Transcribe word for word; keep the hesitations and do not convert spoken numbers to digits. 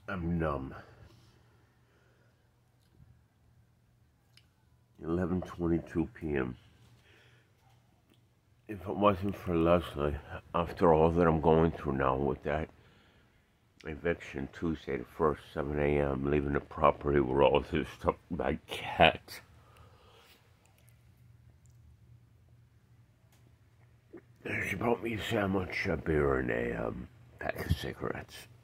I'm numb. eleven twenty-two p m If it wasn't for Leslie, after all that I'm going through now with that eviction Tuesday the first, seven a m, leaving the property where all this stuff, my cat. She brought me a sandwich, a beer, and a um, pack of cigarettes.